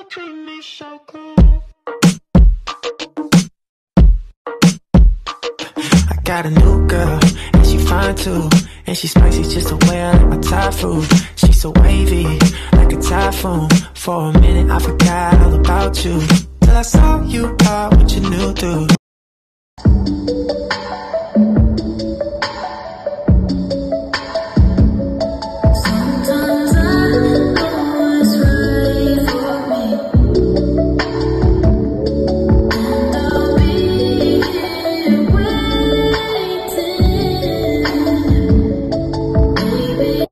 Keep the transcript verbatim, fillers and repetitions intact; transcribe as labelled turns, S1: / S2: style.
S1: treat me so cool. I got a new girl, and she fine too. And she spicy just the way I like my Thai food. She's so wavy, like a typhoon. For a minute I forgot all about you, till I saw you out with your new dude.